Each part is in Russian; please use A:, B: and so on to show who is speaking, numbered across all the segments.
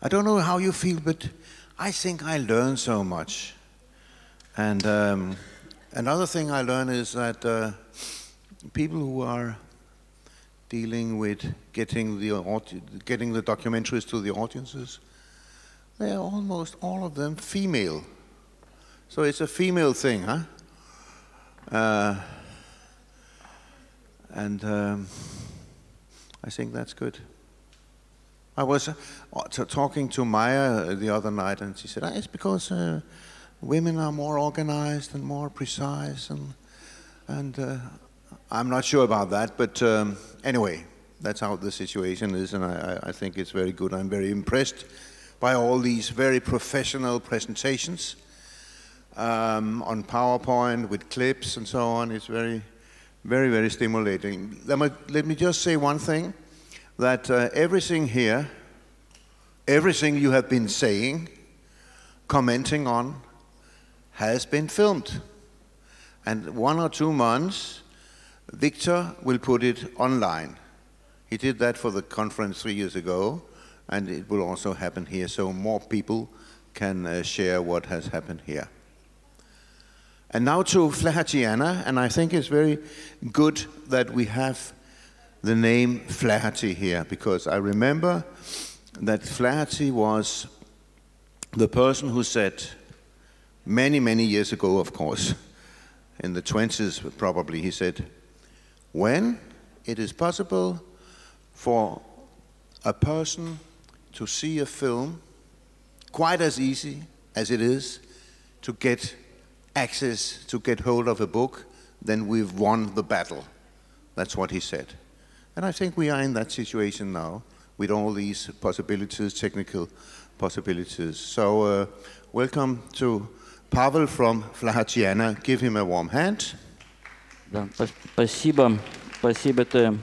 A: I don't know how you feel, but I think I learned so much. And another thing I learned is that people who are dealing with getting the documentaries to the audiences, they are almost all of them female. So it's a female thing, huh? I think that's good. I was talking to Maya the other night, and she said, it's because women are more organized and more precise, and I'm not sure about that, but anyway, that's how the situation is, and I think it's very good. I'm very impressed by all these very professional presentations on PowerPoint with clips and so on. It's very, very, very stimulating. Let me just say one thing, that everything here, everything you have been saying, commenting on, has been filmed. And 1 or 2 months, Victor will put it online. He did that for the conference 3 years ago, and it will also happen here, so more people can share what has happened here. And now to Flahertyana, and I think it's very good that we have the name Flaherty here, because I remember that Flaherty was the person who said, many, many years ago, of course, in the 20s probably, he said, when it is possible for a person to see a film quite as easy as it is to get access, to get hold of a book, then we've won the battle. That's what he said. And I think we are in that situation now with all these possibilities, technical possibilities. So welcome to Pavel from Flahertyana. Give him a warm hand.
B: Да, спасибо, спасибо, Тоя.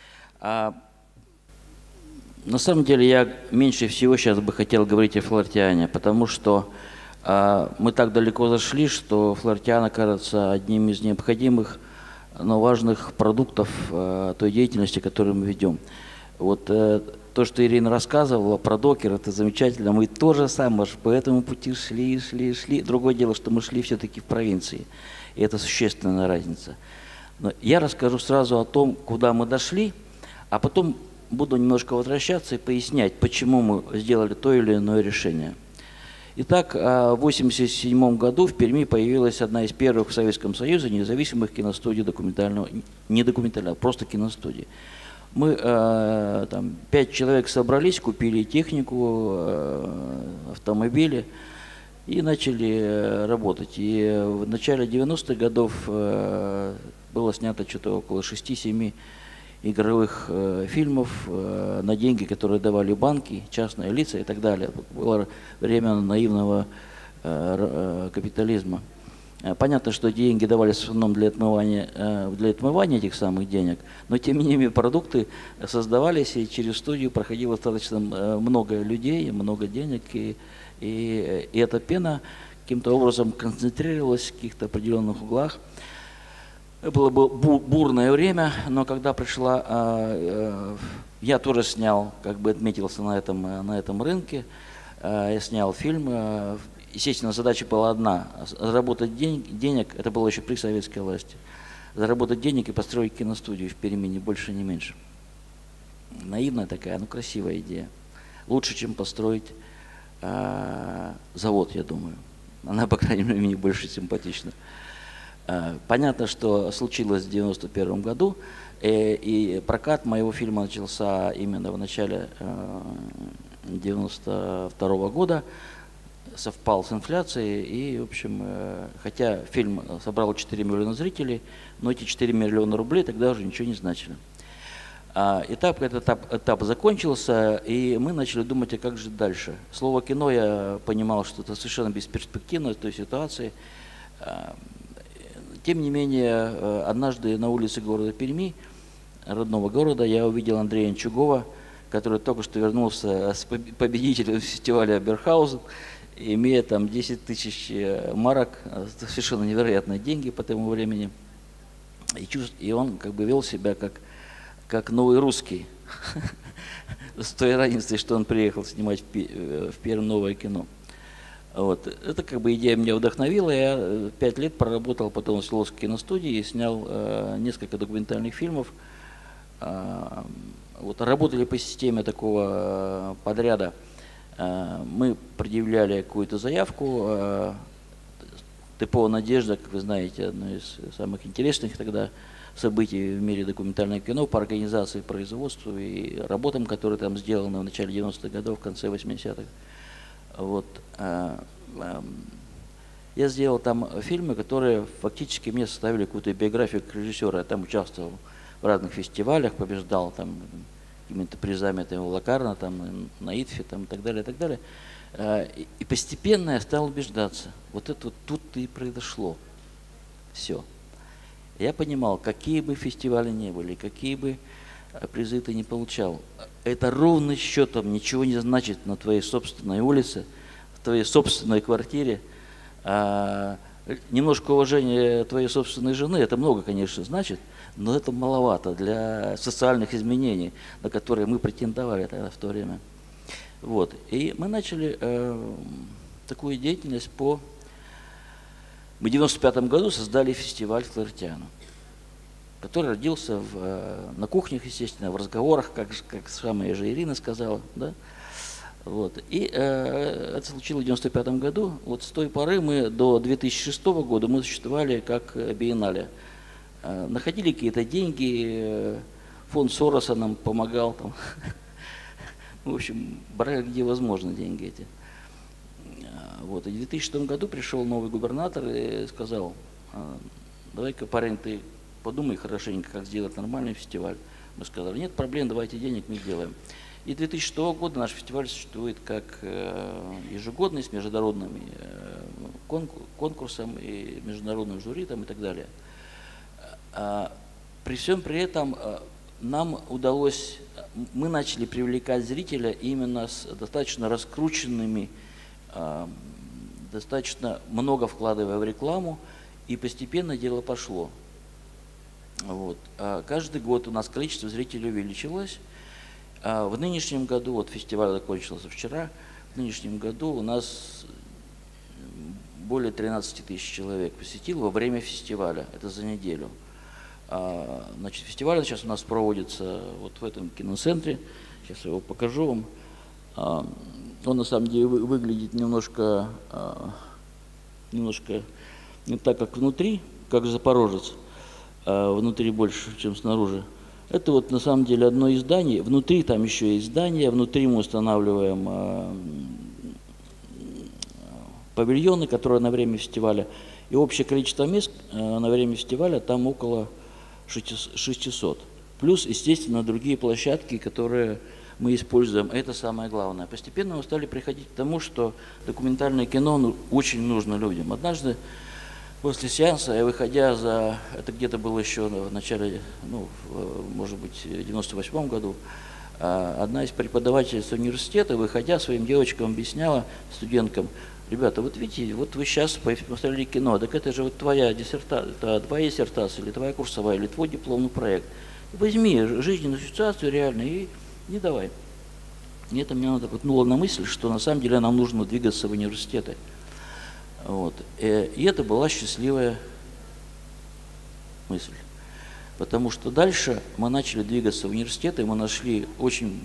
B: На самом деле я меньше всего сейчас бы хотел говорить о Флаhertyане, потому что мы так далеко зашли, что Flahertyana кажется одним из необходимых, но важных продуктов той деятельности, которую мы ведем. Вот то, что Ирина рассказывала про докер, это замечательно. Мы тоже самое по этому пути шли. Другое дело, что мы шли все-таки в провинции. И это существенная разница. Но я расскажу сразу о том, куда мы дошли, а потом буду немножко возвращаться и пояснять, почему мы сделали то или иное решение. Итак, в 1987 году в Перми появилась одна из первых в Советском Союзе независимых киностудий документального, не документального, просто киностудий. Мы, там, 5 человек собрались, купили технику, автомобили и начали работать. И в начале 90-х годов было снято что-то около 6-7 игровых фильмов на деньги, которые давали банки, частные лица и так далее. Было время наивного капитализма. Понятно, что деньги давались в основном для отмывания этих самых денег, но тем не менее продукты создавались, и через студию проходило достаточно много людей, много денег, и эта пена каким-то образом концентрировалась в каких-то определенных углах. Было бурное время, но когда пришла, я тоже снял, как бы отметился на этом рынке, я снял фильм. Естественно, задача была одна – заработать денег, это было еще при советской власти, заработать денег и построить киностудию в Перми, ни больше, ни меньше. Наивная такая, но красивая идея. Лучше, чем построить завод, я думаю. Она, по крайней мере, мне больше симпатична. Понятно, что случилось в 1991 году, и прокат моего фильма начался именно в начале 1992 года, совпал с инфляцией, и, в общем, хотя фильм собрал 4 миллиона зрителей, но эти 4 миллиона рублей тогда уже ничего не значили. Этот этап закончился, и мы начали думать, а как же дальше. Слово «кино» я понимал, что это совершенно бесперспективно в той ситуации. Тем не менее, однажды на улице города Перми, родного города, я увидел Андрея Нчугова, который только что вернулся с победителем фестиваля Берхаузен, имея там 10 тысяч марок, совершенно невероятные деньги по тому времени. И он как бы вел себя как новый русский. с той разницей, что он приехал снимать в Пермь новое кино. Вот. Это как бы идея меня вдохновила. Я 5 лет проработал потом в Свердловской киностудии и снял несколько документальных фильмов. Вот. Работали по системе такого подряда. Мы предъявляли какую-то заявку. ТПО «Надежда», как вы знаете, одно из самых интересных тогда событий в мире документального кино по организации, производству и работам, которые там сделаны в начале 90-х годов, в конце 80-х. Вот. Я сделал там фильмы, которые фактически мне составили какую-то биографию как режиссера. Я там участвовал в разных фестивалях, побеждал там какими-то призами там, Лакарна, там, на ИТФе там, и так далее, и так далее. И постепенно я стал убеждаться, вот это вот тут-то и произошло. Все. Я понимал, какие бы фестивали ни были, какие бы призы ты не получал, это ровным счетом ничего не значит на твоей собственной улице, в твоей собственной квартире. Немножко уважения твоей собственной жены, это много, конечно, значит, но это маловато для социальных изменений, на которые мы претендовали тогда в то время. Вот. И мы начали такую деятельность Мы в 1995 году создали фестиваль «Флортиана», который родился на кухнях, естественно, в разговорах, как самая же Ирина сказала. Да? Вот. И это случилось в 1995 году. Вот с той поры мы до 2006 года мы существовали как биеннале. Находили какие-то деньги, фонд Сороса нам помогал. Там. В общем, брали где возможно деньги эти. Вот. И в 2006 году пришел новый губернатор и сказал: давай-ка, парень, ты подумай хорошенько, как сделать нормальный фестиваль. Мы сказали: нет проблем, давайте денег, мы сделаем. И 2006 года наш фестиваль существует как ежегодный, с международным конкурсом и международным жюри там, и так далее. При всем при этом нам удалось, мы начали привлекать зрителя именно с достаточно раскрученными, достаточно много вкладывая в рекламу, и постепенно дело пошло. Вот. Каждый год у нас количество зрителей увеличилось. В нынешнем году, вот фестиваль закончился вчера, в нынешнем году у нас более 13 тысяч человек посетил во время фестиваля, это за неделю. Значит, фестиваль сейчас у нас проводится вот в этом киноцентре, сейчас я его покажу вам. Он на самом деле выглядит немножко не так, как внутри, как Запорожец, внутри больше, чем снаружи. Это вот на самом деле одно из зданий. Внутри там еще есть здание, внутри мы устанавливаем павильоны, которые на время фестиваля. И общее количество мест на время фестиваля там около 600. Плюс, естественно, другие площадки, которые мы используем. Это самое главное. Постепенно мы стали приходить к тому, что документальное кино очень нужно людям. Однажды после сеанса, я выходя это где-то было еще в начале, может быть, в 98 году, одна из преподавательниц университета, выходя, своим девочкам объясняла, студенткам: ребята, вот видите, вот вы сейчас посмотрели кино, так это же вот твоя диссертация, или твоя курсовая, или твой дипломный проект. Возьми жизненную ситуацию реально и не давай. И это меня натолкнуло на мысль, что на самом деле нам нужно двигаться в университеты. Вот. И это была счастливая мысль. Потому что дальше мы начали двигаться в университеты, мы нашли очень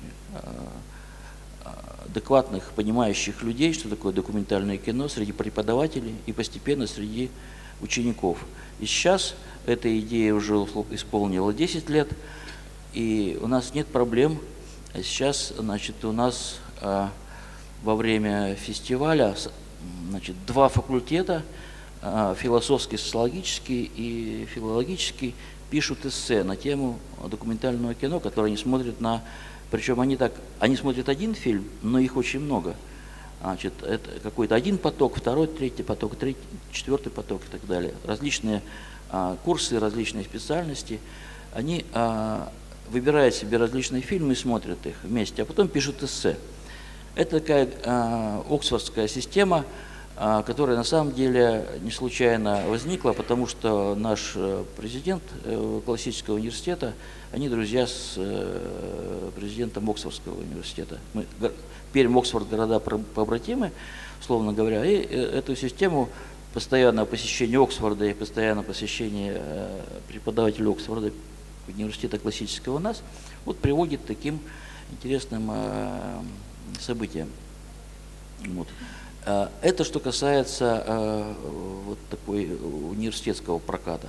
B: адекватных, понимающих людей, что такое документальное кино, среди преподавателей и постепенно среди учеников. И сейчас эта идея уже исполнила 10 лет, и у нас нет проблем. Сейчас, значит, у нас во время фестиваля, значит, 2 факультета, философский, социологический и филологический, пишут эссе на тему документального кино, которое они смотрят причем они смотрят один фильм, но их очень много. Значит, это какой-то один поток, второй, третий поток, четвертый поток и так далее. Различные курсы, различные специальности. Они выбирают себе различные фильмы и смотрят их вместе, а потом пишут эссе. Это такая оксфордская система, которая на самом деле не случайно возникла, потому что наш президент классического университета, они друзья с президентом Оксфордского университета. Пермь, Оксфорд, города побратимы, условно говоря, и эту систему постоянного посещения Оксфорда и постоянного посещения преподавателей Оксфорда университета классического у нас вот приводит к таким интересным событиям. Вот. Это что касается вот такой университетского проката.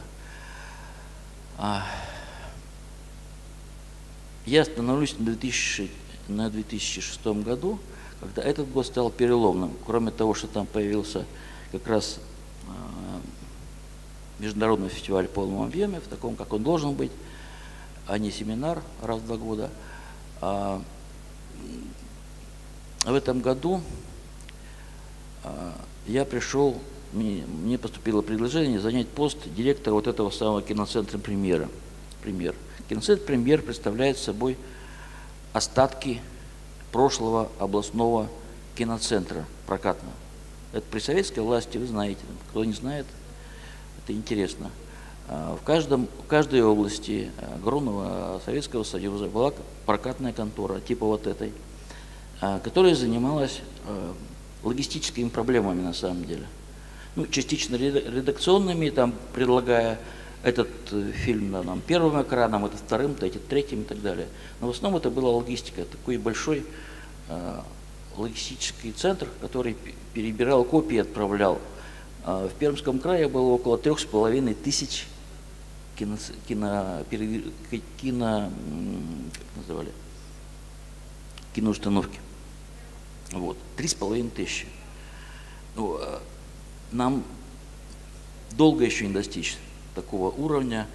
B: Я остановлюсь на 2006 году, когда этот год стал переломным. Кроме того, что там появился как раз международный фестиваль в полном объеме, в таком, как он должен быть, а не семинар раз в 2 года. В этом году я пришел, мне поступило предложение занять пост директора вот этого самого киноцентра «Премьер». Киноцентр «Премьер» представляет собой остатки прошлого областного киноцентра прокатного. Это при советской власти, вы знаете, кто не знает, это интересно. В каждой области огромного Советского Союза была прокатная контора, типа вот этой, которая занималась логистическими проблемами на самом деле. Ну, частично редакционными, там, предлагая этот фильм нам первым экраном, этот вторым, этот третьим и так далее. Но в основном это была логистика, такой большой логистический центр, который перебирал копии и отправлял. В Пермском крае было около 3500 киноустановки. Вот, 3500. Ну, нам долго еще не достичь такого уровня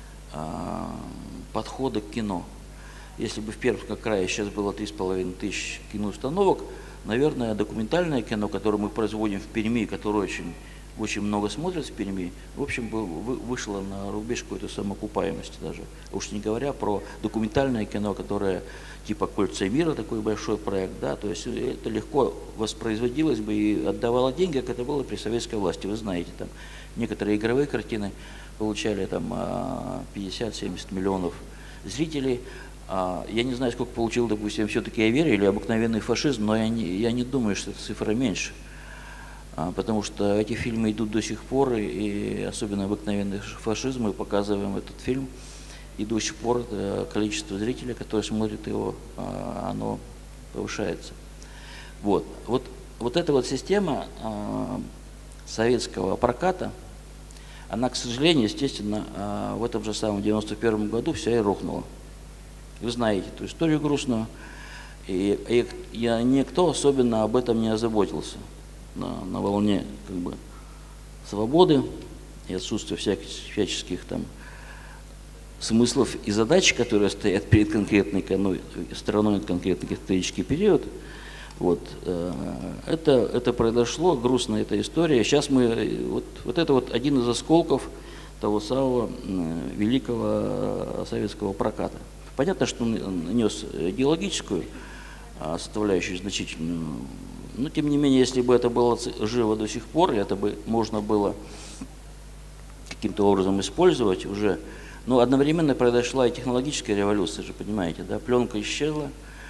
B: подхода к кино. Если бы в Пермском крае сейчас было 3500 киноустановок, наверное, документальное кино, которое мы производим в Перми, которое очень много смотрят в Перми, в общем, вышло на рубеж какой-то самоокупаемости даже. Уж не говоря про документальное кино, которое типа «Кольца мира», такой большой проект, да, то есть это легко воспроизводилось бы и отдавало деньги, как это было при советской власти. Вы знаете, там некоторые игровые картины получали там 50-70 миллионов зрителей. Я не знаю, сколько получил, допустим, все-таки «Я верю» или «Обыкновенный фашизм», но я не думаю, что эта цифра меньше. Потому что эти фильмы идут до сих пор, и особенно «Обыкновенный фашизм», мы показываем этот фильм, и до сих пор количество зрителей, которые смотрят его, оно повышается. Вот эта вот система советского проката, она, к сожалению, естественно, в этом же самом 91 году вся и рухнула. Вы знаете эту историю грустную, и никто особенно об этом не озаботился. На волне как бы свободы и отсутствия всяческих там смыслов и задач, которые стоят перед конкретной страной в конкретный исторический период. Вот это произошло, грустная эта история. Сейчас мы вот это вот один из осколков того самого великого советского проката. Понятно, что он нес идеологическую составляющую значительную. Но, тем не менее, если бы это было живо до сих пор, и это бы можно было каким-то образом использовать уже, но одновременно произошла и технологическая революция, же понимаете, да, пленка исчезла,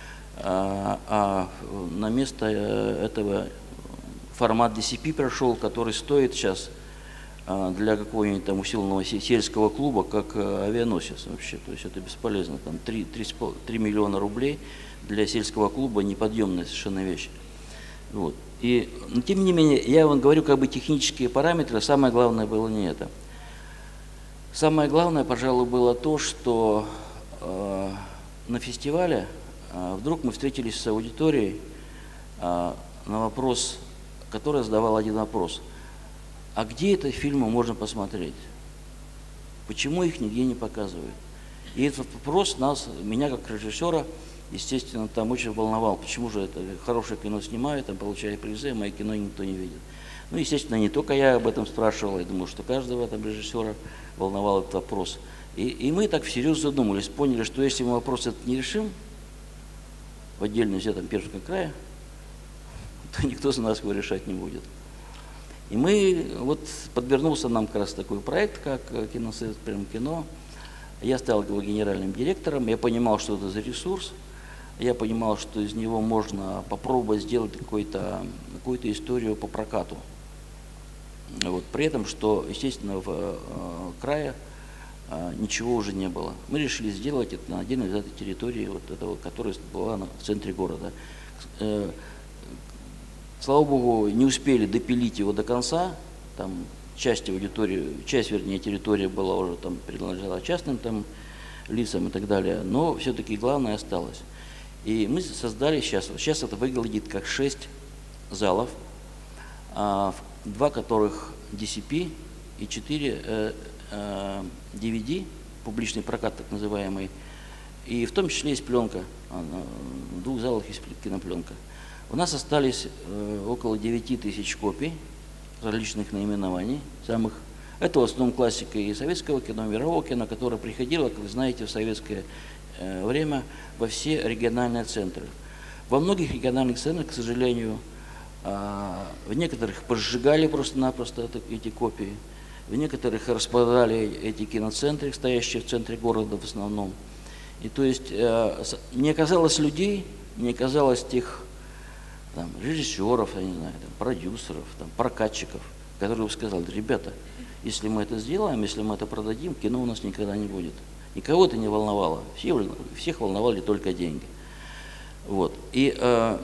B: а на место этого формат DCP прошел, который стоит сейчас для какого-нибудь там усиленного сельского клуба, как авианосец вообще, то есть это бесполезно, там 3 миллиона рублей для сельского клуба неподъемная совершенно вещь. Вот. Но тем не менее, я вам говорю как бы технические параметры, самое главное было не это. Самое главное, пожалуй, было то, что на фестивале вдруг мы встретились с аудиторией на вопрос, которая задавала один вопрос. А где эти фильмы можно посмотреть? Почему их нигде не показывают? И этот вопрос меня как режиссера, естественно, там очень волновал, почему же это хорошее кино снимают, там получают призы, а мое кино никто не видит. Ну, естественно, не только я об этом спрашивал, я думаю, что каждого там режиссера волновал этот вопрос. И мы так всерьез задумались, поняли, что если мы вопрос этот не решим, в отдельно взятом Пермском крае, то никто за нас его решать не будет. И мы, вот подвернулся нам как раз такой проект, как Киносоюз Прям Кино. Я стал его генеральным директором, я понимал, что это за ресурс, я понимал, что из него можно попробовать сделать какую-то историю по прокату. Вот. При этом, что, естественно, в крае ничего уже не было. Мы решили сделать это на отдельной взятой территории, вот этого, которая была в центре города. Слава Богу, не успели допилить его до конца, там часть вернее, территории была уже там принадлежала частным там лицам и так далее, но все-таки главное осталось. И мы создали сейчас это выглядит как 6 залов, 2 которых DCP и 4 DVD, публичный прокат так называемый, и в том числе есть пленка, в 2 залах есть кинопленка. У нас остались около 9000 копий различных наименований, это в основном классика и советского кино, мирового кино, которое приходило, как вы знаете, в советское время во все региональные центры. Во многих региональных центрах, к сожалению, в некоторых поджигали просто-напросто эти копии, в некоторых распродали эти киноцентры, стоящие в центре города в основном. И то есть не оказалось людей, не оказалось тех там, режиссеров, я не знаю, там, продюсеров, там, прокатчиков, которые бы сказали: ребята, если мы это сделаем, если мы это продадим, кино у нас никогда не будет. Никого это не волновало, всех волновали только деньги. Вот. И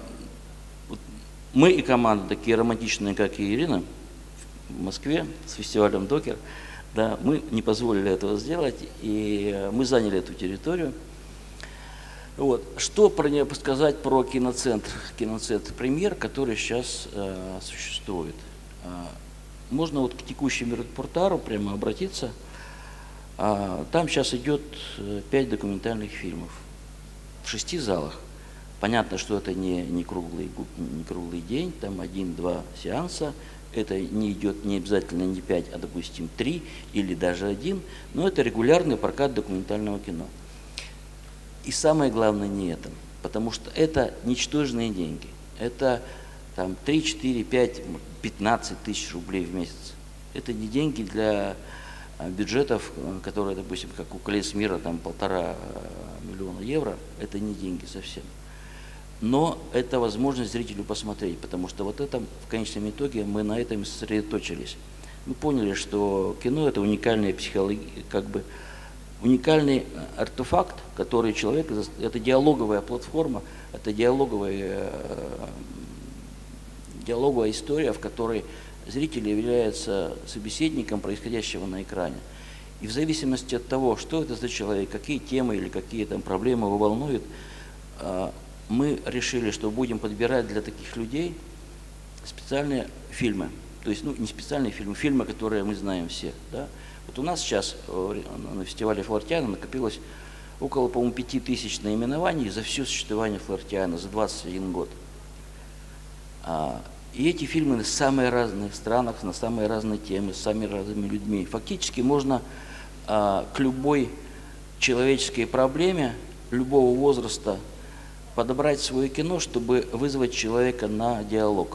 B: мы и команда, такие романтичные, как и Ирина, в Москве с фестивалем «Докер», да, мы не позволили этого сделать, и мы заняли эту территорию. Вот. Что сказать про киноцентр «Премьер», который сейчас существует? Можно вот к текущему репортажу прямо обратиться. Там сейчас идет 5 документальных фильмов в 6 залах. Понятно, что это не круглый день, там 1-2 сеанса. Это не идет не обязательно не 5, а, допустим, 3 или даже 1. Но это регулярный прокат документального кино. И самое главное не это, потому что это ничтожные деньги. Это там 3, 4, 5, 15 тысяч рублей в месяц. Это не деньги для бюджетов, которые, допустим, как у «Колец мира», там 1,5 миллиона евро. Это не деньги совсем. Но это возможность зрителю посмотреть, потому что вот это в конечном итоге мы на этом сосредоточились. Мы поняли, что кино — это уникальная уникальный артефакт, который человек, это диалоговая платформа, это диалоговая история, в которой зритель является собеседником происходящего на экране. И в зависимости от того, что это за человек, какие темы или какие там проблемы его волнуют, мы решили, что будем подбирать для таких людей специальные фильмы. То есть, не специальные фильмы, фильмы, которые мы знаем все. Да? Вот у нас сейчас на фестивале Флортиана накопилось около, по-моему, 5000 наименований за все существование Флортиана, за 21 год. И эти фильмы на самые разных странах, на самые разные темы, с самыми разными людьми. Фактически можно к любой человеческой проблеме, любого возраста подобрать свое кино, чтобы вызвать человека на диалог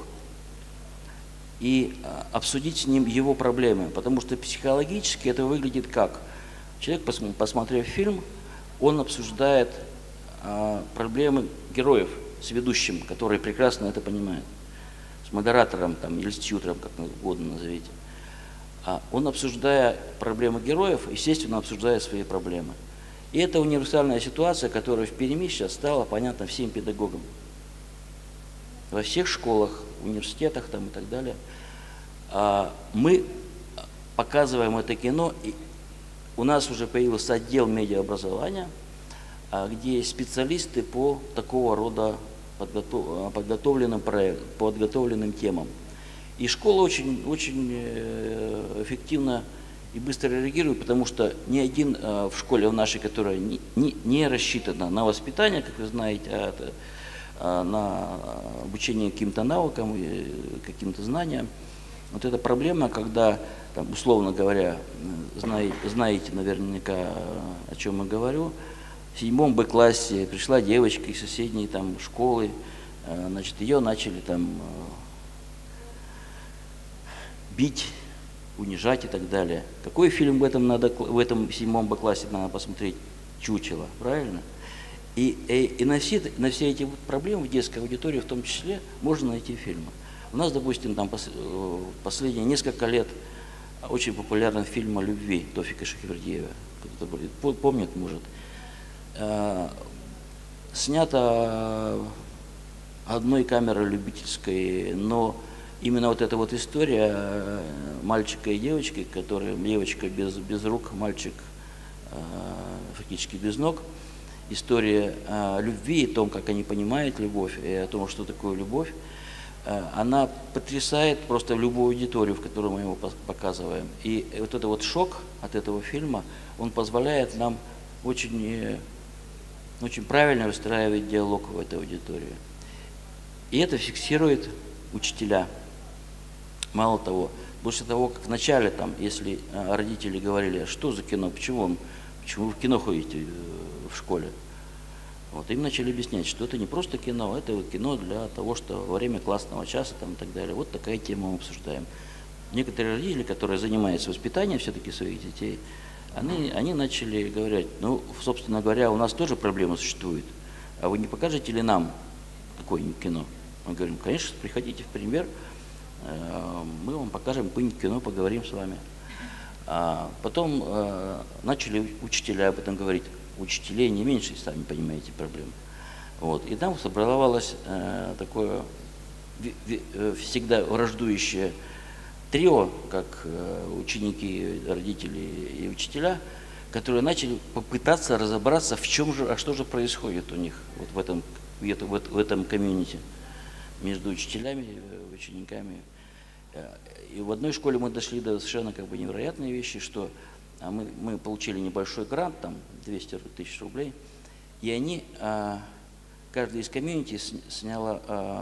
B: и обсудить с ним его проблемы. Потому что психологически это выглядит как? Человек, посмотрев фильм, он обсуждает проблемы героев с ведущим, который прекрасно это понимает, с модератором там, или с тьютором, как угодно назовите. Он, обсуждая проблемы героев, естественно, обсуждает свои проблемы. И это универсальная ситуация, которая в Перми сейчас стала понятна всем педагогам. Во всех школах, университетах там, и так далее. Мы показываем это кино, и у нас уже появился отдел медиаобразования, где есть специалисты по такого рода подготовленным темам. И школа очень эффективно и быстро реагирует, потому что ни один в школе в нашей, которая не рассчитана на воспитание, как вы знаете, на обучение каким-то навыкам и каким-то знаниям. Вот эта проблема, когда, там, условно говоря, знаете наверняка, о чем я говорю, в 7 Б-классе пришла девочка из соседней там школы, значит, ее начали там бить, унижать и так далее. Какой фильм в этом 7 классе надо посмотреть? «Чучело», правильно? И на все эти вот проблемы в детской аудитории в том числе можно найти фильмы. У нас, допустим, там последние несколько лет очень популярен фильм о любви Тофика Шахивердиева. Кто-то помнит, может. Снято одной камерой любительской, но именно вот эта вот история мальчика и девочки, девочка без рук, мальчик фактически без ног, история любви, о том, как они понимают любовь, и о том, что такое любовь, она потрясает просто любую аудиторию, в которой мы его показываем. И вот этот вот шок от этого фильма, он позволяет нам очень правильно выстраивать диалог в этой аудитории. И это фиксирует учителя. Мало того, после того, как вначале, если родители говорили, что за кино, почему вы в кино ходите в школе, вот, им начали объяснять, что это не просто кино, это кино для того, что во время классного часа и так далее. Вот такая тема мы обсуждаем. Некоторые родители, которые занимаются воспитанием все-таки своих детей, они начали говорить, собственно говоря, у нас тоже проблема существует, а вы не покажете ли нам какое-нибудь кино? Мы говорим, конечно, приходите в премьер, мы вам покажем какое-нибудь кино, поговорим с вами. А потом начали учителя об этом говорить. Учителей не меньше, сами понимаете, проблем. Вот. И там собралось такое всегда враждующее трио, как ученики, родители и учителя, которые начали попытаться разобраться, что же происходит у них вот в этом комьюнити между учителями и учениками. И в одной школе мы дошли до совершенно невероятной вещи, что мы получили небольшой грант, 200 тысяч рублей, и они, каждый из комьюнити сняла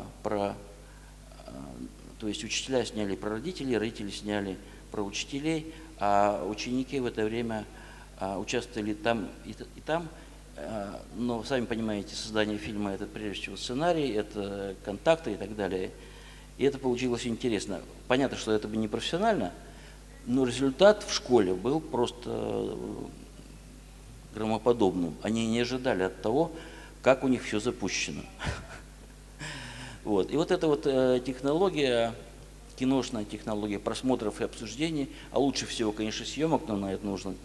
B: то есть учителя сняли про родителей, родители сняли про учителей, а ученики в это время участвовали там и там. Но, сами понимаете, создание фильма – это прежде всего сценарий, это контакты и так далее. И это получилось интересно. Понятно, что это бы не профессионально, но результат в школе был просто громоподобным. Они не ожидали от того, как у них все запущено. Вот. И вот эта вот технология, киношная технология просмотров и обсуждений, а лучше всего, конечно, съемок, но на это нужно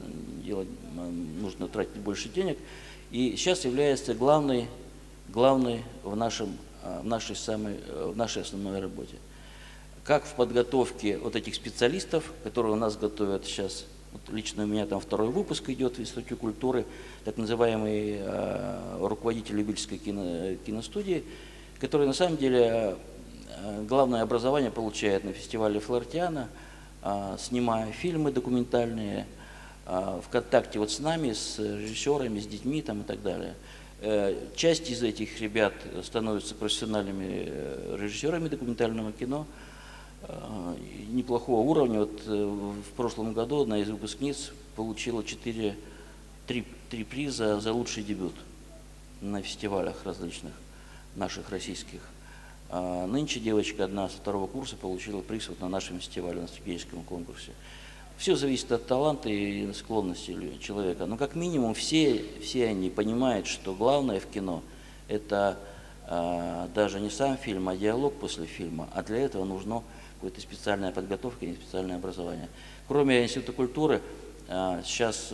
B: тратить больше денег, и сейчас является главной в нашей основной работе. Как в подготовке вот этих специалистов, которые у нас готовят сейчас, вот лично у меня там 2-й выпуск идет в Институте культуры, так называемый руководитель любительской киностудии, который на самом деле главное образование получает на фестивале Флоартиано, снимая фильмы документальные, в контакте вот с нами, с режиссерами, с детьми и так далее. Часть из этих ребят становятся профессиональными режиссерами документального кино неплохого уровня. Вот в прошлом году одна из выпускниц получила 3 приза за лучший дебют на фестивалях различных наших российских. Нынче девочка одна со 2-го курса получила приз на нашем фестивале, на стратегическом конкурсе. Все зависит от таланта и склонности человека. Но как минимум все они понимают, что главное в кино – это даже не сам фильм, а диалог после фильма. А для этого нужна какая-то специальная подготовка и специальное образование. Кроме Института культуры, сейчас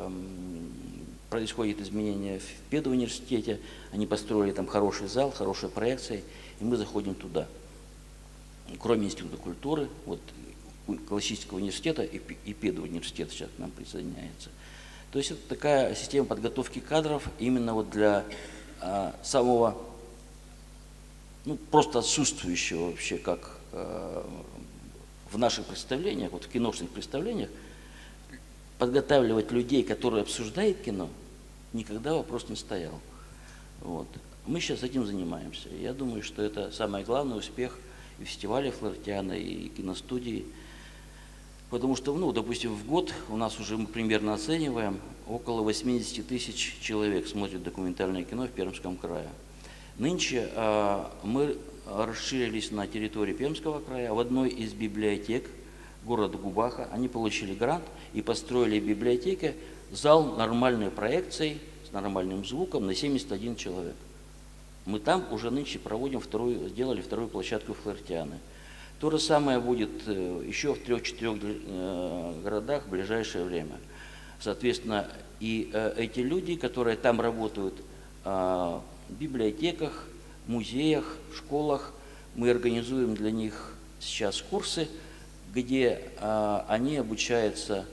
B: происходит изменение в педуниверситете. Они построили там хороший зал, хорошие проекции, и мы заходим туда. Кроме Института культуры, вот классического университета и педуниверситет сейчас к нам присоединяется. То есть это такая система подготовки кадров именно вот для самого, просто отсутствующего вообще, как в наших представлениях, вот в киношных представлениях, подготавливать людей, которые обсуждают кино, никогда вопрос не стоял. Вот. Мы сейчас этим занимаемся. Я думаю, что это самый главный успех и фестиваля Флоартиано, и киностудии. Потому что, допустим, в год у нас уже мы примерно оцениваем, около 80 тысяч человек смотрят документальное кино в Пермском крае. Нынче мы расширились на территории Пермского края. В одной из библиотек города Губаха. Они получили грант и построили в библиотеке зал нормальной проекцией, с нормальным звуком на 71 человек. Мы там уже нынче сделали вторую площадку Флаертианы. То же самое будет еще в 3-4 городах в ближайшее время. Соответственно, и эти люди, которые там работают в библиотеках, музеях, школах, мы организуем для них сейчас курсы, где они обучаются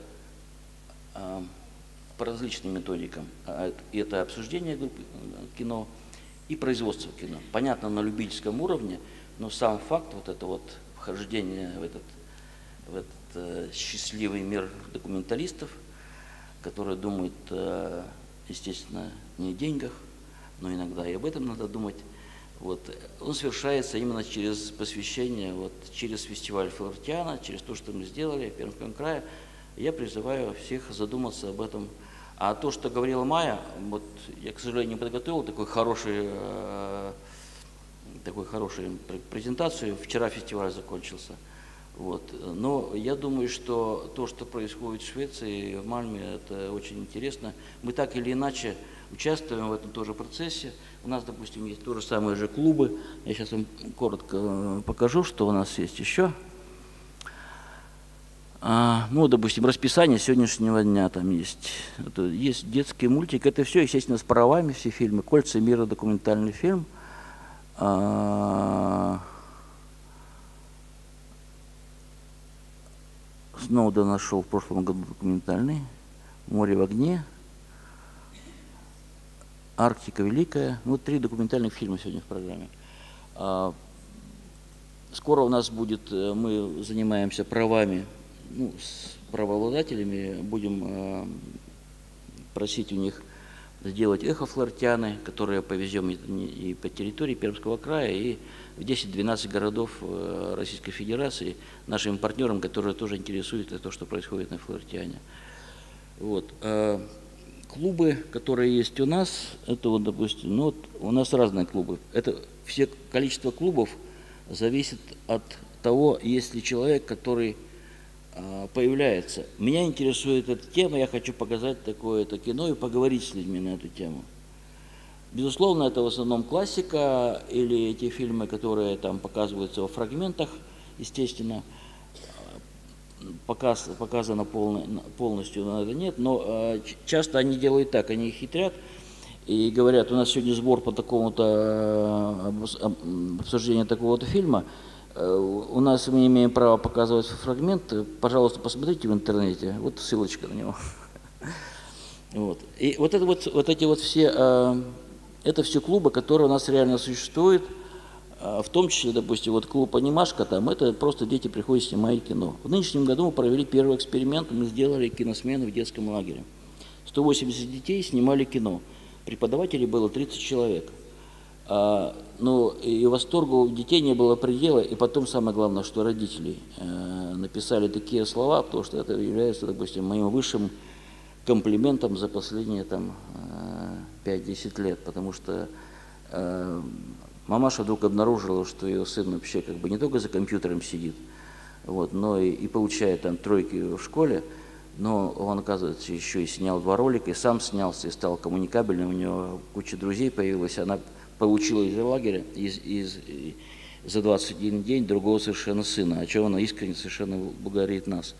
B: по различным методикам. Это обсуждение кино и производство кино. Понятно, на любительском уровне, но сам факт вот это вот вхождение в этот счастливый мир документалистов, которые думают, естественно, не о деньгах, но иногда и об этом надо думать. Вот, он совершается именно через посвящение, вот, через фестиваль Флаертиана, через то, что мы сделали в Пермском крае. Я призываю всех задуматься об этом. А то, что говорила Майя, вот, я, к сожалению, не подготовил такую хорошую презентацию. Вчера фестиваль закончился. Вот. Но я думаю, что то, что происходит в Швеции, в Мальме, это очень интересно. Мы так или иначе участвуем в этом тоже процессе. У нас, допустим, есть то же самые же клубы. Я сейчас вам коротко покажу, что у нас есть еще. Ну, допустим, расписание сегодняшнего дня там есть. Это есть детский мультик. Это все, естественно, с правами, все фильмы. «Кольца мира» документальный фильм. Сноуден нашел в прошлом году документальный. «Море в огне». «Арктика великая». Ну, 3 документальных фильма сегодня в программе. Скоро у нас будет, мы занимаемся правами, ну, с правообладателями, будем просить у них сделать эхо Флаертианы, которые повезем и по территории Пермского края, и в 10-12 городов Российской Федерации нашим партнерам, которые тоже интересуются то, что происходит на Флаертиане. Вот. Клубы, которые есть у нас, это вот, допустим, ну, вот у нас разные клубы. Это все количество клубов зависит от того, есть ли человек, который появляется. Меня интересует эта тема, я хочу показать такое-то кино и поговорить с людьми на эту тему. Безусловно, это в основном классика или эти фильмы, которые там показываются во фрагментах, естественно, показано полностью, но это нет, но часто они делают так, они хитрят и говорят, у нас сегодня сбор по такому-то обсуждению такого-то фильма, у нас мы имеем право показывать фрагмент, пожалуйста, посмотрите в интернете, вот ссылочка на него. Вот. И вот эти вот все, это все клубы, которые у нас реально существуют, в том числе, допустим, вот клуб «Анимашка», там это просто дети приходят снимать кино. В нынешнем году мы провели первый эксперимент, мы сделали киносмены в детском лагере. 180 детей снимали кино, преподавателей было 30 человек. Но и восторгу у детей не было предела, и потом самое главное, что родители написали такие слова, потому что это является, допустим, моим высшим комплиментом за последние там 5-10 лет, потому что мамаша вдруг обнаружила, что ее сын вообще как бы не только за компьютером сидит, вот, но и получает там 3 в школе, но он, оказывается, еще и снял 2 ролика, и сам снялся, и стал коммуникабельным, у него куча друзей появилась, она получила из лагеря за 21 день другого совершенно сына, о чем она искренне совершенно благодарит нас.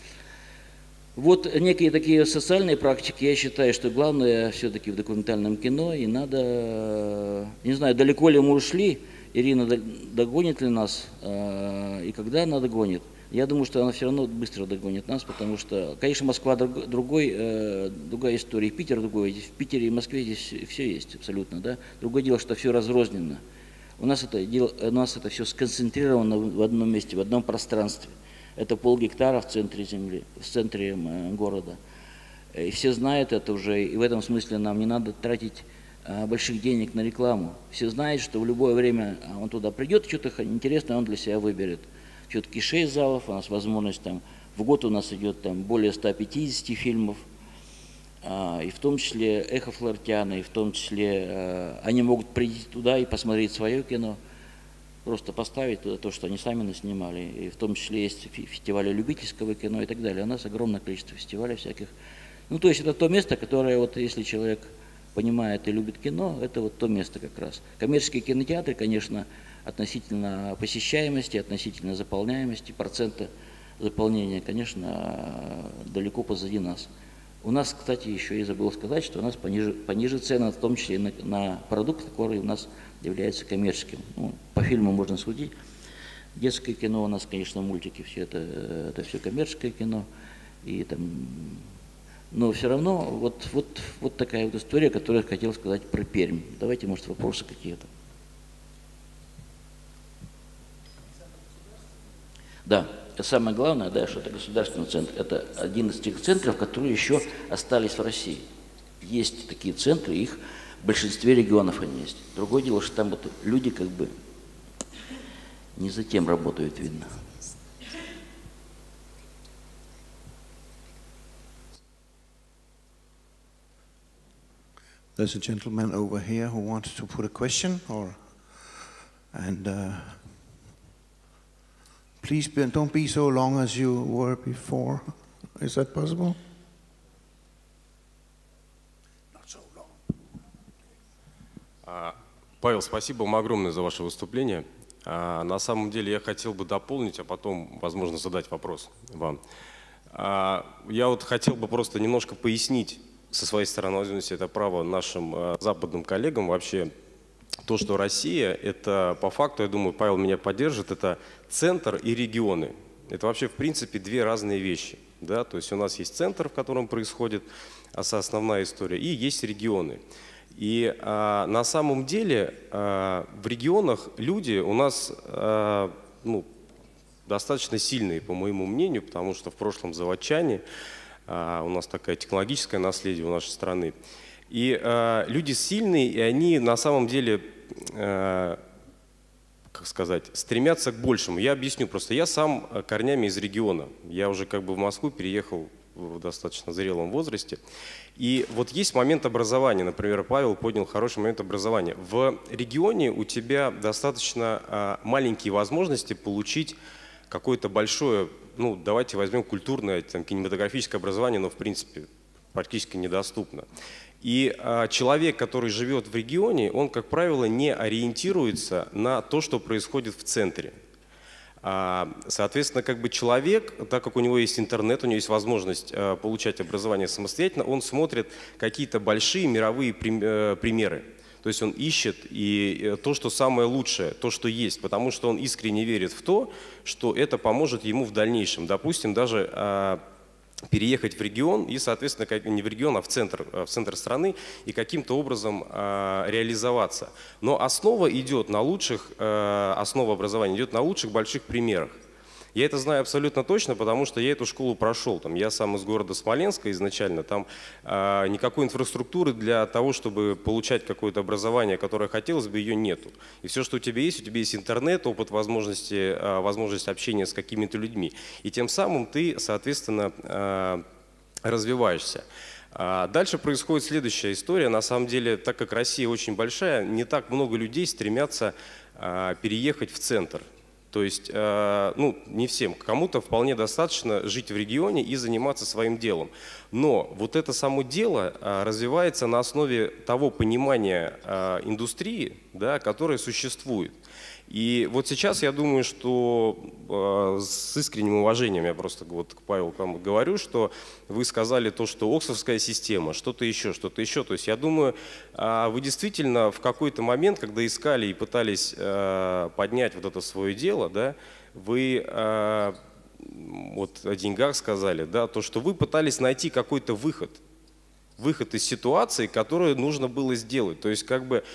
B: Вот некие такие социальные практики, я считаю, что главное все-таки в документальном кино, и надо, не знаю, далеко ли мы ушли, Ирина догонит ли нас, и когда она догонит. Я думаю, что она все равно быстро догонит нас, потому что, конечно, Москва другая история, Питер другой. В Питере и Москве здесь все есть абсолютно, да. Другое дело, что все разрозненно. У нас это все сконцентрировано в одном месте, в одном пространстве. Это полгектара в центре земли, в центре города. И все знают это уже, и в этом смысле нам не надо тратить больших денег на рекламу. Все знают, что в любое время он туда придет, что-то интересное он для себя выберет. Все-таки 6 залов, у нас возможность там, в год у нас идет там более 150 фильмов, и в том числе «Эхо Флаертианы», и в том числе они могут прийти туда и посмотреть свое кино. просто поставить туда то, что они сами наснимали. И в том числе есть фестивали любительского кино и так далее. У нас огромное количество фестивалей всяких. Ну, то есть это то место, которое, вот если человек понимает и любит кино, это вот то место как раз. Коммерческие кинотеатры, конечно, относительно посещаемости, относительно заполняемости, процента заполнения, конечно, далеко позади нас. У нас, кстати, еще и забыл сказать, что у нас пониже цены, в том числе и на продукт, который у нас является коммерческим. Ну, по фильму можно судить. Детское кино у нас, конечно, мультики, все это все коммерческое кино. И там, но все равно вот такая вот история, которую я хотел сказать про Пермь. Давайте, может, вопросы какие-то. Да, самое главное, да, что это государственный центр. Это один из тех центров, которые еще остались в России. Есть такие центры, их в большинстве регионов они есть. Другое дело, что там вот люди как бы не за тем работают, видно.
A: There's a gentleman over here who wants to put a question, please don't be so long as you were before. Is that possible? Not so long.
C: Павел, спасибо вам огромное за ваше выступление. На самом деле я хотел бы дополнить, а потом, возможно, задать вопрос вам. Я вот хотел бы просто немножко пояснить со своей стороны, возможно, это право нашим западным коллегам вообще. То, что Россия, это по факту, я думаю, Павел меня поддержит, это центр и регионы. Это вообще, в принципе, две разные вещи. Да? То есть у нас есть центр, в котором происходит основная история, и есть регионы. И на самом деле в регионах люди у нас достаточно сильные, по моему мнению, потому что в прошлом заводчане, у нас такое технологическое наследие у нашей страны. И люди сильные, и они на самом деле, как сказать, стремятся к большему. Я объясню просто. Я сам корнями из региона. Я уже как бы в Москву переехал в достаточно зрелом возрасте. И вот есть момент образования. Например, Павел поднял хороший момент образования. В регионе у тебя достаточно маленькие возможности получить какое-то большое, ну давайте возьмем культурное, там, кинематографическое образование, но в принципе практически недоступно. И человек, который живет в регионе, он, как правило, не ориентируется на то, что происходит в центре. Соответственно, как бы человек, так как у него есть интернет, у него есть возможность получать образование самостоятельно, он смотрит какие-то большие мировые примеры. То есть он ищет и то, что самое лучшее, то, что есть, потому что он искренне верит в то, что это поможет ему в дальнейшем. Допустим, даже переехать в регион и, соответственно, не в регион, а в центр страны и каким-то образом реализоваться. Но основа идет на лучших, основа образования идет на лучших больших примерах. Я это знаю абсолютно точно, потому что я эту школу прошел. Я сам из города Смоленска изначально, там никакой инфраструктуры для того, чтобы получать какое-то образование, которое хотелось бы, ее нету. И все, что у тебя есть интернет, опыт, возможность общения с какими-то людьми. И тем самым ты, соответственно, развиваешься. Дальше происходит следующая история. На самом деле, так как Россия очень большая, не так много людей стремятся переехать в центр. То есть, ну, не всем, кому-то вполне достаточно жить в регионе и заниматься своим делом. Но вот это само дело развивается на основе того понимания индустрии, да, которое существует. И вот сейчас я думаю, что с искренним уважением, я просто вот к Павелу говорю, что вы сказали то, что Оксфордская система, что-то еще. То есть я думаю, вы действительно в какой-то момент, когда искали и пытались поднять вот это свое дело, да, вы вот о деньгах сказали, да, то, что вы пытались найти какой-то выход из ситуации, которую нужно было сделать. То есть как бы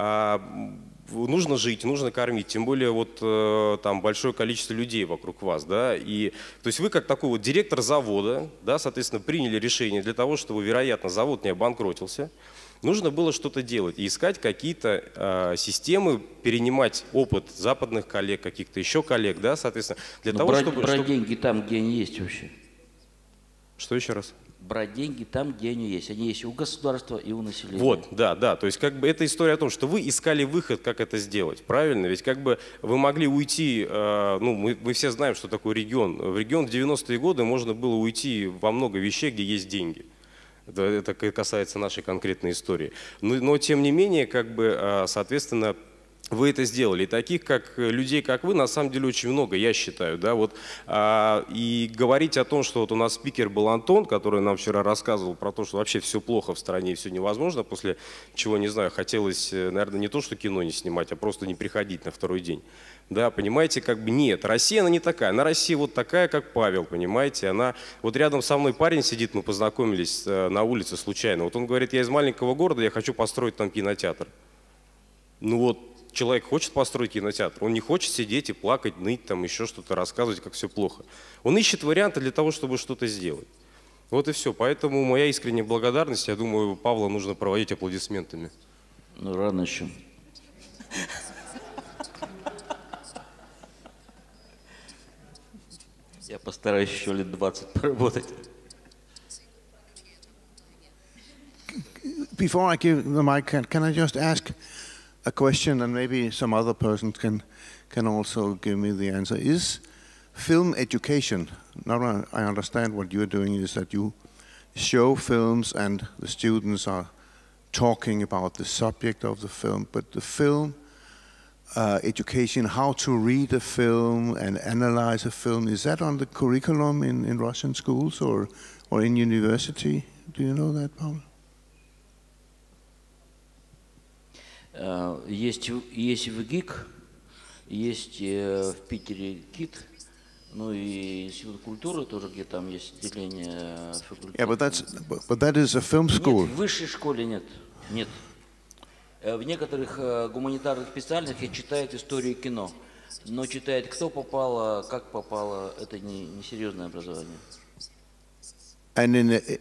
C: нужно жить, нужно кормить, тем более вот там большое количество людей вокруг вас, да, и то есть вы как такой вот директор завода, да, соответственно, приняли решение для того, чтобы, вероятно, завод не обанкротился, нужно было что-то делать и искать какие-то системы, перенимать опыт западных коллег, каких-то еще коллег, да, соответственно, для того, чтобы...
B: Брать деньги там, где они есть вообще.
C: Что еще раз?
B: брать деньги там, где они есть. Они есть и у государства, и у населения.
C: Вот, да, да. То есть как бы это история о том, что вы искали выход, как это сделать, правильно? Ведь как бы вы могли уйти, ну мы все знаем, что такое регион. В регион в 90-е годы можно было уйти во много вещей, где есть деньги. Это касается нашей конкретной истории. Но тем не менее, как бы, соответственно, вы это сделали. И таких людей, как вы, на самом деле очень много, я считаю. Да? Вот, и говорить о том, что вот у нас спикер был Антон, который нам вчера рассказывал про то, что вообще все плохо в стране и все невозможно, после чего, не знаю, хотелось, наверное, не то, что кино не снимать, а просто не приходить на второй день. Да, понимаете, как бы нет. Россия, она не такая. Она Россия вот такая, как Павел, понимаете. Она, вот рядом со мной парень сидит, мы познакомились на улице случайно. Вот он говорит, я из маленького города, я хочу построить там кинотеатр. Ну вот, человек хочет построить кинотеатр, он не хочет сидеть и плакать, ныть, там еще что-то рассказывать, как все плохо. Он ищет варианты для того, чтобы что-то сделать. Вот и все. Поэтому моя искренняя благодарность, я думаю, Павла нужно проводить аплодисментами.
B: Ну, рано еще. Я постараюсь еще лет 20 поработать.
A: Before I give the mic, can I just ask a question, and maybe some other person can also give me the answer? Is film education, now I understand what you're doing is that you show films and the students are talking about the subject of the film, but the film education, how to read a film and analyze a film, is that on the curriculum in Russian schools or in university? Do you know that, Paul?
B: Есть в ГИК, есть в Питере КИТ, ну и Институт культуры тоже, где там есть отделение факультета.
A: Yeah, but that is a film school.
B: Нет, в высшей школе нет. Нет. В некоторых гуманитарных специальностях читают историю кино, но читает, кто попало, как попало, это не серьезное образование.
A: And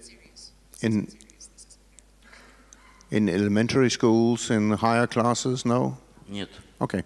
A: in elementary schools, in higher classes, no?
B: Нет.
A: Okay.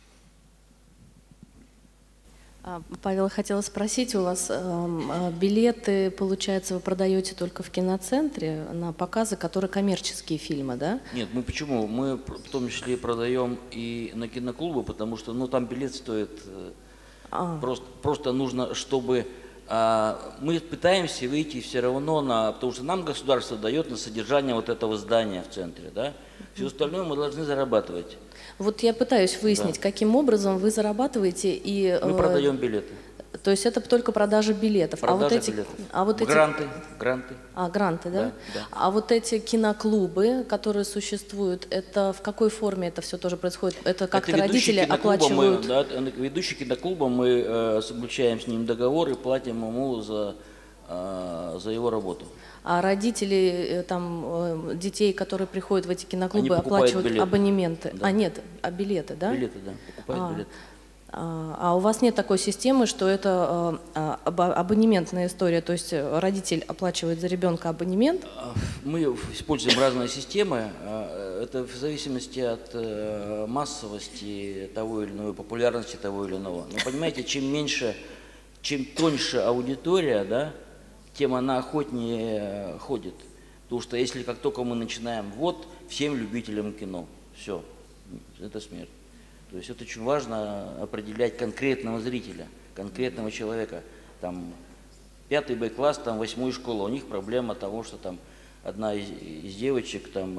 D: Павел, хотела спросить, у вас билеты, получается, вы продаете только в киноцентре на показы, которые коммерческие фильмы, да?
B: Нет, мы почему? Мы в том числе продаем и на киноклубы, потому что ну, там билет стоит просто нужно, чтобы... мы пытаемся выйти все равно на... Потому что нам государство дает на содержание вот этого здания в центре, да? Все остальное мы должны зарабатывать.
D: Вот я пытаюсь выяснить, да, каким образом вы зарабатываете и...
B: Мы продаем билеты.
D: То есть это только продажа билетов.
B: Продажа билетов. Гранты.
D: Гранты, да?
B: Да.
D: А вот эти киноклубы, которые существуют, это в какой форме это все тоже происходит? Это как-то родители оплачивают?
B: Ведущий киноклуба, мы заключаем с ним договор и платим ему за его работу.
D: А родители там, детей, которые приходят в эти киноклубы, оплачивают
B: билеты.
D: Абонементы?
B: Да.
D: Нет, билеты, да?
B: Билеты, да, покупают билеты.
D: А у вас нет такой системы, что это абонементная история, то есть родитель оплачивает за ребенка абонемент?
B: Мы используем разные системы, это в зависимости от массовости того или иного, популярности того или иного. Но понимаете, чем тоньше аудитория, да, тем она охотнее ходит. Потому что если как только мы начинаем, вот всем любителям кино, все, это смерть. То есть это очень важно определять конкретного зрителя, конкретного человека. Там 5-й Б-класс, там 8-ю школу, у них проблема того, что там одна из девочек там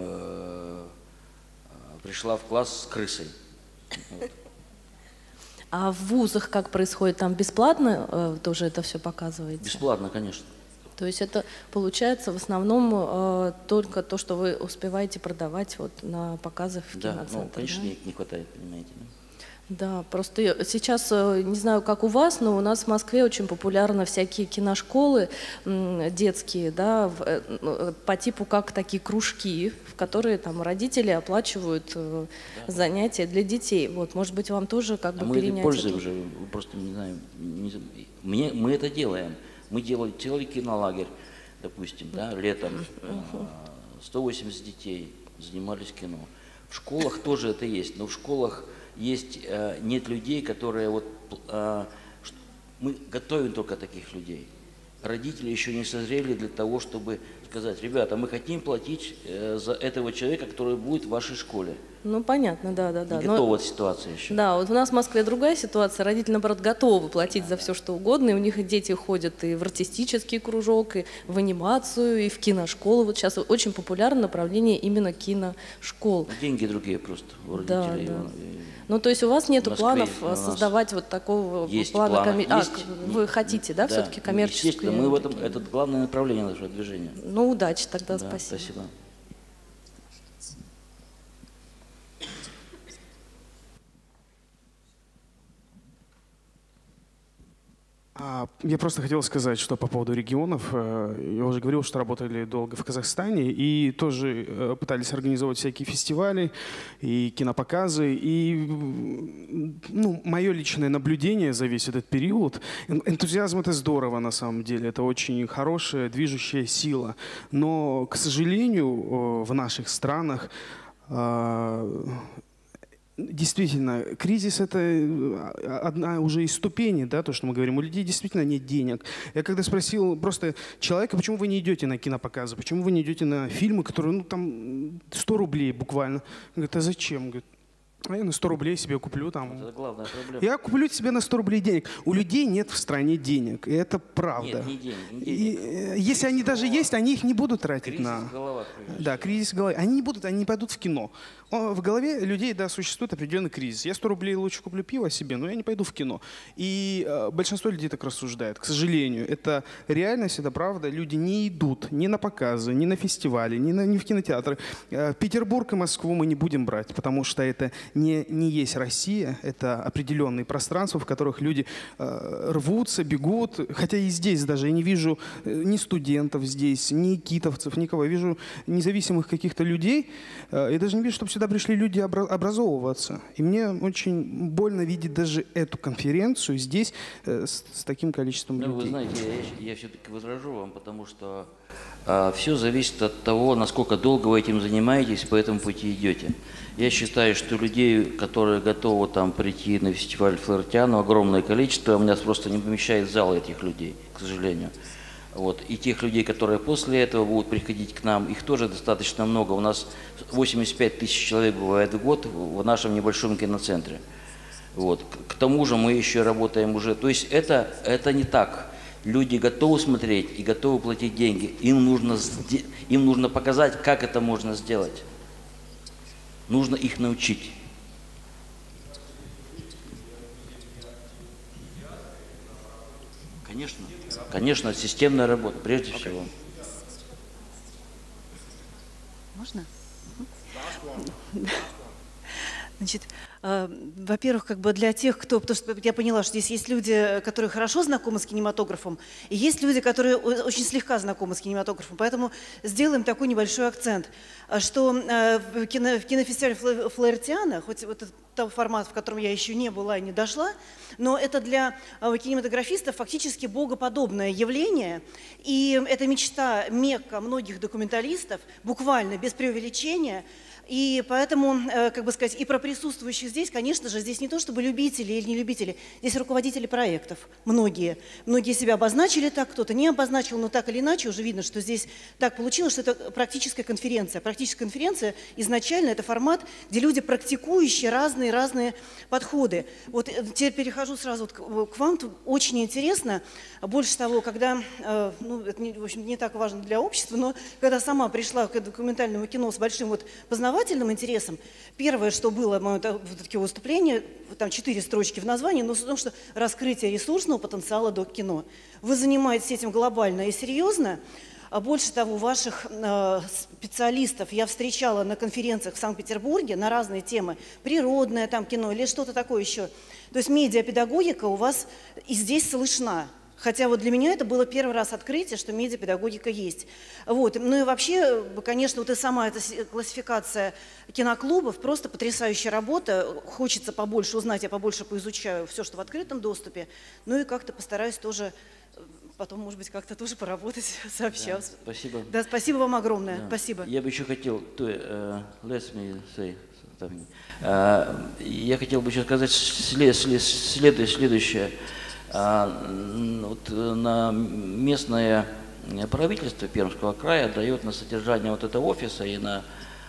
B: пришла в класс с крысой. Вот.
D: А в вузах как происходит? Там бесплатно тоже это все показываете?
B: Бесплатно, конечно.
D: То есть это получается в основном только то, что вы успеваете продавать вот на показах в киноцентре.
B: Да, ну, конечно, денег не хватает, понимаете.
D: Да, просто сейчас, не знаю, как у вас, но у нас в Москве очень популярны всякие киношколы детские, да, по типу как такие кружки, в которые там родители оплачивают занятия для детей. Вот, может быть, вам тоже как бы перенять.
B: Мы пользуем же, просто не знаю, мы это делаем. Мы делали кинолагерь, допустим, да, летом, 180 детей занимались кино. В школах тоже это есть, но в школах нет людей, которые вот... мы готовим только таких людей. родители еще не созрели для того, чтобы сказать: ребята, мы хотим платить за этого человека, который будет в вашей школе.
D: Ну, понятно, да.
B: Не готова ситуация еще.
D: Да, вот у нас в Москве другая ситуация. Родители, наоборот, готовы платить за все, что угодно. И у них и дети ходят и в артистический кружок, и в анимацию, и в киношколу. Вот сейчас очень популярно направление именно киношкол.
B: Деньги другие просто у
D: Да,
B: родителей.
D: да. Ну, то есть у вас нет планов создавать вот такого плана? Вы хотите, да, все-таки коммерческую?
B: Естественно, мы в этом, это главное направление нашего движения.
D: Ну, удачи тогда,
B: Да,
D: спасибо.
B: спасибо.
E: Я просто хотел сказать, что по поводу регионов. Я уже говорил, что работали долго в Казахстане и тоже пытались организовать всякие фестивали и кинопоказы. И мое личное наблюдение за весь этот период. Энтузиазм — это здорово на самом деле. Это очень хорошая движущая сила. Но, к сожалению, в наших странах действительно, кризис — это одна уже из ступеней, да, то, что мы говорим. У людей действительно нет денег. Я когда спросил просто человека, почему вы не идете на кинопоказы, почему вы не идете на фильмы, которые, там 100 рублей буквально. Он говорит: а зачем? Говорит: а я на 100 рублей себе куплю там.
B: Это главная проблема.
E: Я куплю себе на 100 рублей денег. У людей нет в стране денег. И это правда.
B: Нет, не денег.
E: И, если они даже есть, они их не будут тратить
B: кризис в головах.
E: Да, кризис в голове. Они не пойдут в кино. В голове людей, да, существует определенный кризис. Я 100 рублей лучше куплю пиво себе, но я не пойду в кино. И большинство людей так рассуждает. К сожалению, это реальность, это правда. Люди не идут ни на показы, ни на фестивали, ни в кинотеатры. Петербург и Москву мы не будем брать, потому что это не есть Россия. Это определенные пространства, в которых люди рвутся, бегут. Хотя и здесь даже я не вижу ни студентов здесь, ни китовцев, никого. Я вижу независимых каких-то людей. Я даже не вижу, чтобы сюда пришли люди образовываться. И мне очень больно видеть даже эту конференцию здесь с таким количеством людей.
B: Вы знаете, я все-таки возражу вам, потому что все зависит от того, насколько долго вы этим занимаетесь, по этому пути идете. Я считаю, что людей, которые готовы там прийти на фестиваль Флаертиано, огромное количество, у меня просто не помещает зал этих людей, к сожалению. Вот. И тех людей, которые после этого будут приходить к нам, их тоже достаточно много. У нас 85 тысяч человек бывает в год в нашем небольшом киноцентре. Вот. К тому же мы еще работаем уже. То есть это не так. Люди готовы смотреть и готовы платить деньги. Им нужно показать, как это можно сделать. Нужно их научить. Конечно. Конечно, системная работа, прежде всего.
F: Можно? Значит, во-первых, для тех, потому что я поняла, что здесь есть люди, которые хорошо знакомы с кинематографом, и есть люди, которые очень слегка знакомы с кинематографом. Поэтому сделаем такой небольшой акцент, что в кинофестивале Флаертиано, хоть вот тот формат, в котором я еще не была и не дошла, но это для кинематографистов фактически богоподобное явление, и это мечта, мекка многих документалистов, буквально, без преувеличения. И поэтому, и про присутствующих здесь, конечно же, здесь не то чтобы любители или не любители, здесь руководители проектов, многие. Многие себя обозначили так, кто-то не обозначил, но так или иначе уже видно, что здесь так получилось, что это практическая конференция. Практическая конференция изначально это формат, где люди, практикующие разные подходы. Вот теперь перехожу сразу к вам, тут очень интересно. Больше того, когда, это в общем, не так важно для общества, но когда сама пришла к документальному кино с большим познавательным интересом, первое, что было мое такое выступление, там 4 строчки в названии, но потому что раскрытие ресурсного потенциала док-кино. Вы занимаетесь этим глобально и серьезно. А больше того, ваших специалистов я встречала на конференциях в Санкт-Петербурге на разные темы, природное там кино или что-то такое еще. То есть медиапедагогика у вас и здесь слышна. Хотя вот для меня это было первый раз открытие, что медиапедагогика есть. Вот. Ну и вообще, конечно, вот и сама эта классификация киноклубов, просто потрясающая работа. Хочется побольше узнать, я побольше поизучаю все, что в открытом доступе. Ну и как-то постараюсь тоже, потом, может быть, как-то тоже поработать сообща.
B: Да, спасибо.
F: Да, спасибо вам огромное.
B: Да.
F: Спасибо.
B: Я бы еще хотел, я хотел бы еще сказать следующее. На местное правительство Пермского края дает на содержание вот этого офиса и на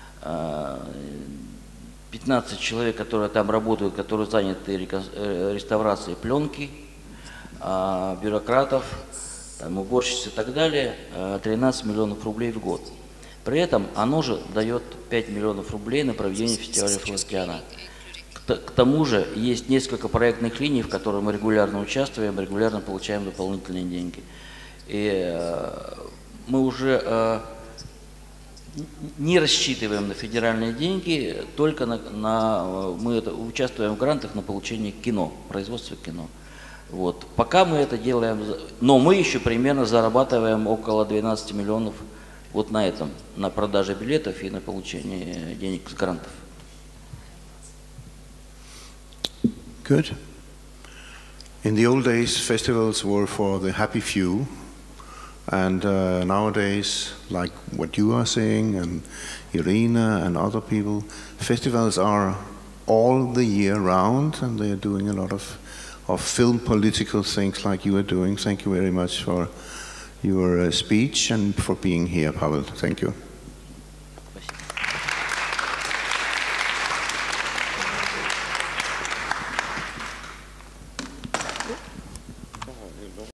B: 15 человек, которые там работают, которые заняты реставрацией пленки, бюрократов, там, уборщиц и так далее, 13 миллионов рублей в год. При этом оно же дает 5 миллионов рублей на проведение фестиваля «Флортиана». К тому же есть несколько проектных линий, в которых мы регулярно участвуем, регулярно получаем дополнительные деньги. И мы уже не рассчитываем на федеральные деньги, только мы участвуем в грантах на получение кино, производство кино. Вот. Пока мы это делаем, но мы еще примерно зарабатываем около 12 миллионов вот на этом, на продаже билетов и на получение денег с грантов.
A: Good. In the old days, festivals were for the happy few, and nowadays, like what you are saying, and Irina and other people, festivals are all the year round, and they are doing a lot of film political things like you are doing. Thank you very much for your speech and for being here, Pavel. Thank you.